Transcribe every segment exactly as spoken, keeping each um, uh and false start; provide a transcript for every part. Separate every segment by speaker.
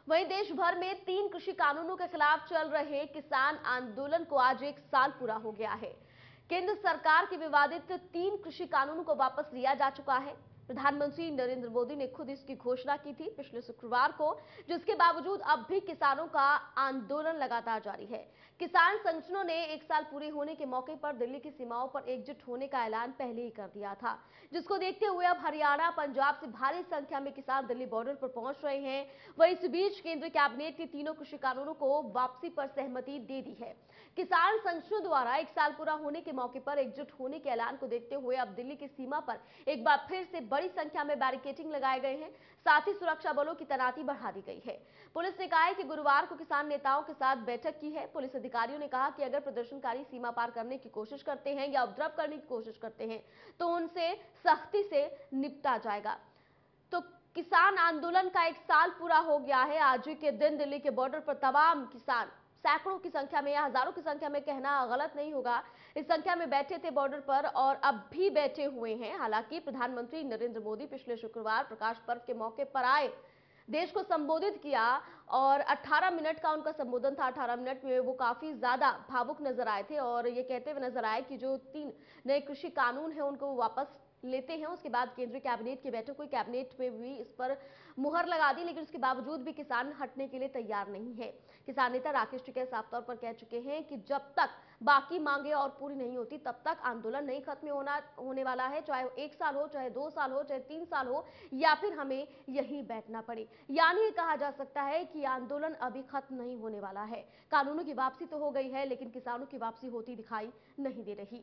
Speaker 1: वहीं देश भर में तीन कृषि कानूनों के खिलाफ चल रहे किसान आंदोलन को आज एक साल पूरा हो गया है। केंद्र सरकार के विवादित तीन कृषि कानूनों को वापस लिया जा चुका है। प्रधानमंत्री नरेंद्र मोदी ने खुद इसकी घोषणा की थी पिछले शुक्रवार को, जिसके बावजूद अब भी किसानों का आंदोलन लगातार जारी है। किसान संगठनों ने एक साल पूरे होने के मौके पर दिल्ली की सीमाओं पर एकजुट होने का ऐलान पहले ही कर दिया था, जिसको देखते हुए अब हरियाणा, पंजाब से भारी संख्या में किसान दिल्ली बॉर्डर पर पहुंच रहे हैं। वहीं इस बीच केंद्रीय कैबिनेट ने तीनों कृषि कानूनों को वापसी पर सहमति दे दी है। किसान संगठनों द्वारा एक साल पूरा होने के मौके पर एकजुट होने के ऐलान को देखते हुए अब दिल्ली की सीमा पर एक बार फिर से बड़ी संख्या में बैरिकेडिंग लगाए गए हैं। साथ ही सुरक्षा बलों की तैनाती बढ़ा दी गई है। पुलिस ने कहा है कि गुरुवार को किसान नेताओं के साथ बैठक की है। पुलिस अधिकारियों ने कहा कि अगर प्रदर्शनकारी सीमा पार करने की कोशिश करते हैं या उपद्रव करने की कोशिश करते हैं तो उनसे सख्ती से निपटा जाएगा। तो किसान आंदोलन का एक साल पूरा हो गया है। आज के दिन दिल्ली के बॉर्डर पर तमाम किसान सैकड़ों की संख्या में या हजारों की संख्या में कहना गलत नहीं होगा, इस संख्या में बैठे थे बॉर्डर पर और अब भी बैठे हुए हैं। हालांकि प्रधानमंत्री नरेंद्र मोदी पिछले शुक्रवार प्रकाश पर्व के मौके पर आए, देश को संबोधित किया और अठारह मिनट का उनका संबोधन था। अठारह मिनट में वो काफी ज्यादा भावुक नजर आए थे और ये कहते हुए नजर आए कि जो तीन नए कृषि कानून है उनको वापस लेते हैं। उसके बाद केंद्रीय कैबिनेट की बैठक हुई, कैबिनेट में भी इस पर मुहर लगा दी, लेकिन उसके बावजूद भी किसान हटने के लिए तैयार नहीं है। किसान नेता राकेश टिकैत साफ तौर पर कह चुके हैं कि जब तक बाकी मांगे और पूरी नहीं होती तब तक आंदोलन नहीं खत्म होना होने वाला है। चाहे एक साल हो, चाहे दो साल हो, चाहे तीन साल हो या फिर हमें यहीं बैठना पड़े। यानी ये कहा जा सकता है कि आंदोलन अभी खत्म नहीं होने वाला है। कानूनों की वापसी तो हो गई है, लेकिन किसानों की वापसी होती दिखाई नहीं दे रही।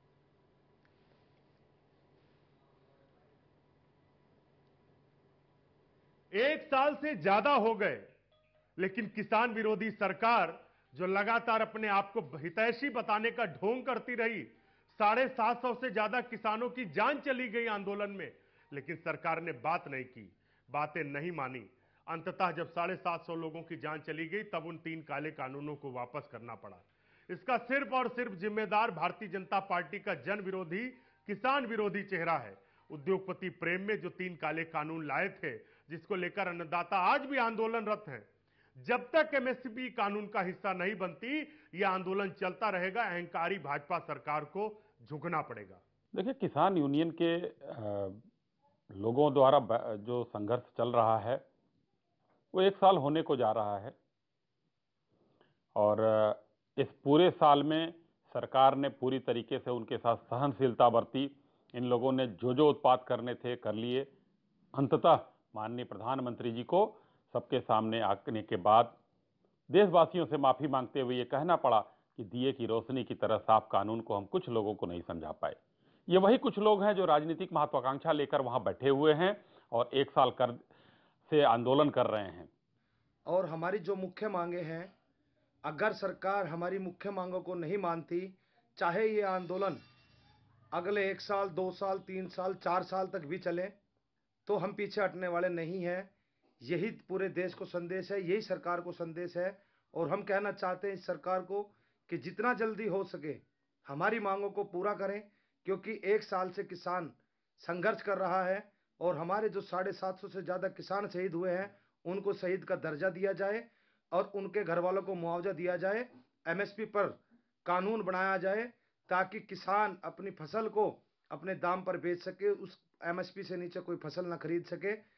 Speaker 2: एक साल से ज्यादा हो गए, लेकिन किसान विरोधी सरकार जो लगातार अपने आप को हितैषी बताने का ढोंग करती रही, साढ़े सात सौ से ज्यादा किसानों की जान चली गई आंदोलन में, लेकिन सरकार ने बात नहीं की, बातें नहीं मानी। अंततः जब साढ़े सात सौ लोगों की जान चली गई तब उन तीन काले कानूनों को वापस करना पड़ा। इसका सिर्फ और सिर्फ जिम्मेदार भारतीय जनता पार्टी का जन विरोधी, किसान विरोधी चेहरा है। उद्योगपति प्रेम में जो तीन काले कानून लाए थे, जिसको लेकर अन्नदाता आज भी आंदोलनरत हैं, जब तक एमएसपी कानून का हिस्सा नहीं बनती, यह आंदोलन चलता रहेगा। अहंकारी भाजपा सरकार को झुकना पड़ेगा।
Speaker 3: देखिए, किसान यूनियन के लोगों द्वारा जो संघर्ष चल रहा है वो एक साल होने को जा रहा है और इस पूरे साल में सरकार ने पूरी तरीके से उनके साथ सहनशीलता बरती। इन लोगों ने जो जो उत्पाद करने थे कर लिए। अंततः माननीय प्रधानमंत्री जी को सबके सामने आने के बाद देशवासियों से माफी मांगते हुए ये कहना पड़ा कि दिए की रोशनी की तरह साफ कानून को हम कुछ लोगों को नहीं समझा पाए। ये वही कुछ लोग हैं जो राजनीतिक महत्वाकांक्षा लेकर वहां बैठे हुए हैं और एक साल कर से आंदोलन कर रहे हैं।
Speaker 4: और हमारी जो मुख्य मांगे हैं, अगर सरकार हमारी मुख्य मांगों को नहीं मानती, चाहे ये आंदोलन अगले एक साल, दो साल, तीन साल, चार साल तक भी चले, तो हम पीछे हटने वाले नहीं हैं। यही पूरे देश को संदेश है, यही सरकार को संदेश है। और हम कहना चाहते हैं इस सरकार को कि जितना जल्दी हो सके हमारी मांगों को पूरा करें, क्योंकि एक साल से किसान संघर्ष कर रहा है और हमारे जो साढ़े सात सौ से ज़्यादा किसान शहीद हुए हैं उनको शहीद का दर्जा दिया जाए और उनके घर वालों को मुआवजा दिया जाए। एमएसपी पर कानून बनाया जाए ताकि किसान अपनी फसल को अपने दाम पर बेच सके, उस एमएसपी से नीचे कोई फसल ना खरीद सके।